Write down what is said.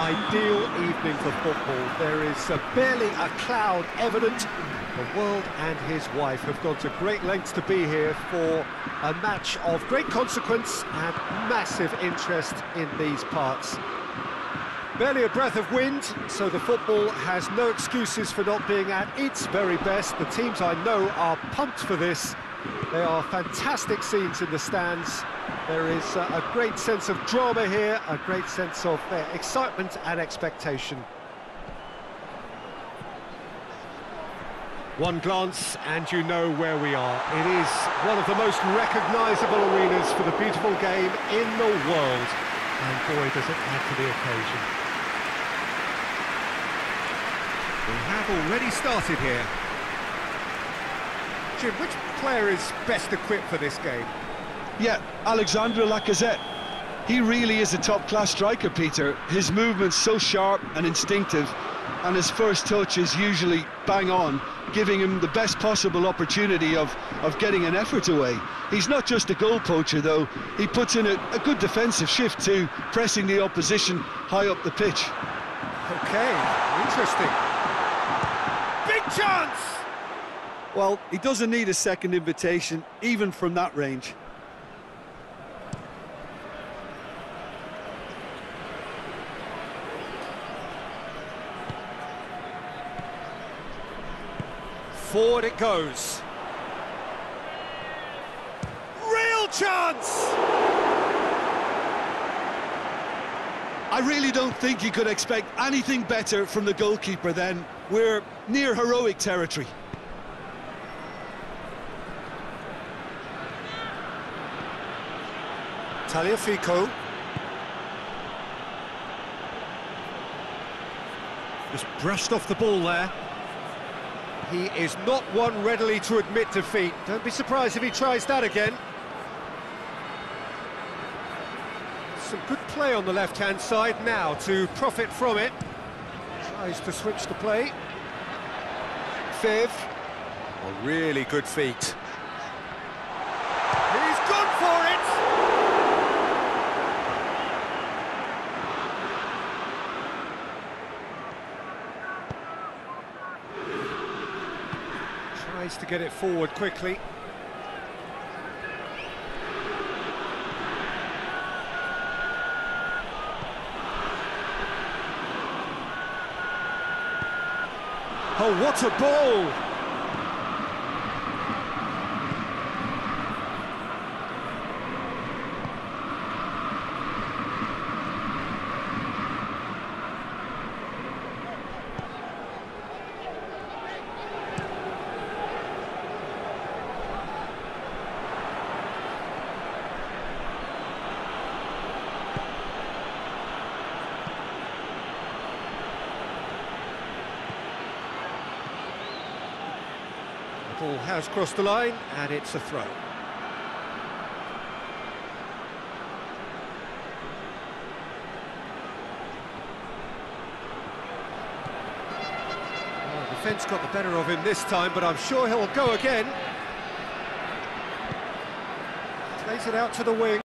ideal evening for football. There is barely a cloud evident. The world and his wife have gone to great lengths to be here for a match of great consequence and massive interest in these parts. Barely a breath of wind, so the football has no excuses for not being at its very best. The teams I know are pumped for this. They are fantastic scenes in the stands. There is a great sense of drama here, a great sense of excitement and expectation. One glance and you know where we are. It is one of the most recognisable arenas for the beautiful game in the world. And boy, does it add to the occasion. We have already started here. Jim, which player is best equipped for this game? Yeah, Alexandre Lacazette. He really is a top-class striker, Peter. His movement's so sharp and instinctive, and his first touch is usually bang on, giving him the best possible opportunity of getting an effort away. He's not just a goal poacher, though. He puts in a good defensive shift too, pressing the opposition high up the pitch. OK, interesting. Big chance! Well, he doesn't need a second invitation, even from that range. Forward it goes. Real chance! I really don't think you could expect anything better from the goalkeeper then. We're near heroic territory. Tagliafico. Just brushed off the ball there. He is not one readily to admit defeat. Don't be surprised if he tries that again. Some good play on the left-hand side now to profit from it. Tries to switch the play. Viv. A really good feat. He's gone for it! Tries to get it forward quickly. Oh, what a ball! Ball has crossed the line, and it's a throw. Well, the defence got the better of him this time, but I'm sure he'll go again. Plays it out to the wing.